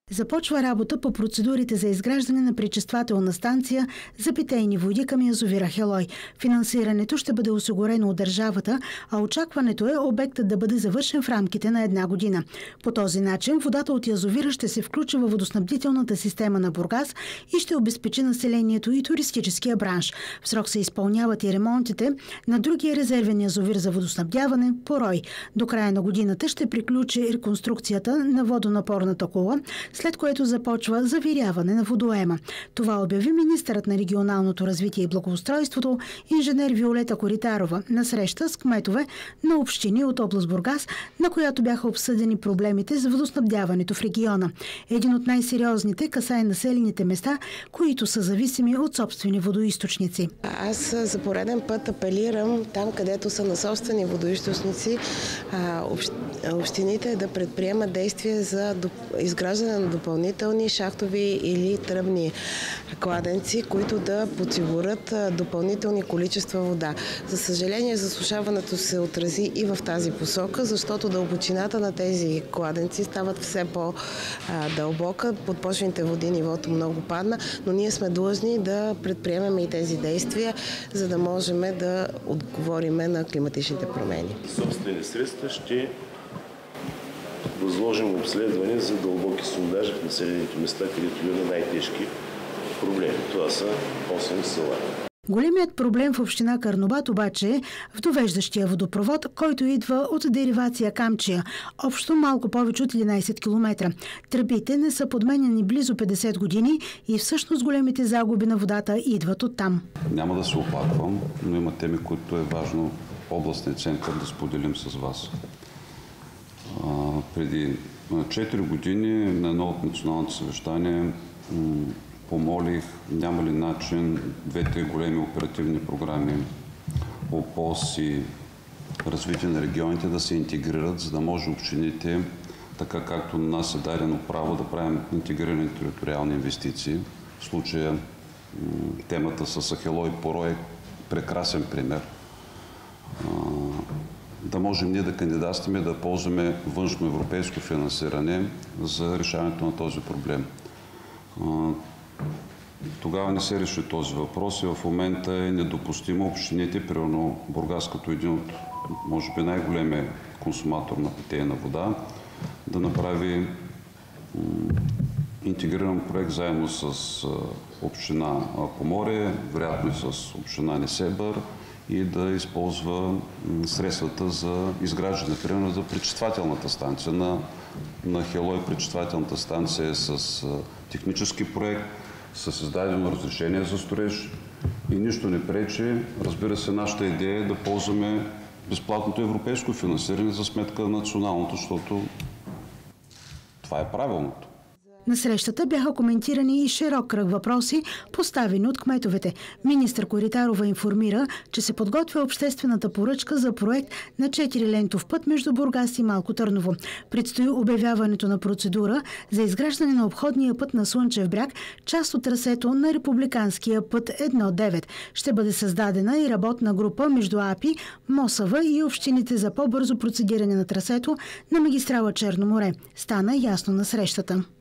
Започва работа по процедурите за изграждане на пречиствателна станция за питейни води към язовир Ахелой. Финансирането ще бъде осигурено от държавата, а очакването е обектът да бъде завършен в рамките на 1 година. По този начин водата от язовира ще се включи във водоснабдителната система на Бургас и ще обезпечи населението и туристическия бранш. В срок се изпълняват и ремонтите на другия резервен язовир за водоснабдяване Порой. До края на годината ще приключи реконструкцията на водонапорната кула, след което започва завиряване на водоема. Това обяви министърът на регионалното развитие и благоустройството инженер Виолета Коритарова на среща с кметове на общини от област Бургас, на която бяха обсъдени проблемите за водоснабдяването в региона. Един от най-сериозните касае населените места, които са зависими от собствени водоизточници. Аз за пореден път апелирам там, където са на собствени водоизточници, общините да предприемат действия за изграждане на допълнителни шахтови или тръбни кладенци, които да подсигурят допълнителни количества вода. За съжаление, засушаването се отрази и в тази посока, защото дълбочината на тези кладенци стават все по-дълбока. Подпочвените води нивото много падна, но ние сме длъжни да предприемем и тези действия, за да можем да отговорим на климатичните промени. Собствени средства ще възложим обследване за дълбоки сондажи в населените места, където имаме най-тежки проблеми. Това са 8 села. Големият проблем в община Карнобат обаче е в довеждащия водопровод, който идва от деривация Камчия, общо малко повече от 11 км. Тръбите не са подменяни близо 50 години и всъщност големите загуби на водата идват оттам. Няма да се опаквам, но има теми, които е важно областния център да споделим с вас. Преди 4 години на едно от националните съвещания помолих, няма ли начин двете големи оперативни програми ОПОС и развитие на регионите да се интегрират, за да може общините, така както на нас е дадено право да правим интегрирани териториални инвестиции. В случая темата с Ахелой и Порой е прекрасен пример. Да можем ние да кандидатстваме, да ползваме външно европейско финансиране за решаването на този проблем. Тогава не се реши този въпрос и в момента е недопустимо общините, примерно Бургас като един от, може би, най-големия консуматор на питейна вода, да направи интегриран проект заедно с община Поморие, вероятно и с община Несебър, и да използва средствата за изграждане, примерно за пречиствателната станция. На Ахелой пречиствателната станция е с технически проект, с издадено разрешение за строеж и нищо не пречи. Разбира се, нашата идея е да ползваме безплатното европейско финансиране за сметка на националното, защото това е правилното. На срещата бяха коментирани и широк кръг въпроси, поставени от кметовете. Министър Коритарова информира, че се подготвя обществената поръчка за проект на 4-лентов път между Бургас и Малко Търново. Предстои обявяването на процедура за изграждане на обходния път на Слънчев бряг, част от трасето на републиканския път 1-9. Ще бъде създадена и работна група между АПИ, МОСАВА и общините за по-бързо процедиране на трасето на магистрала Черно море. Стана ясно на срещата.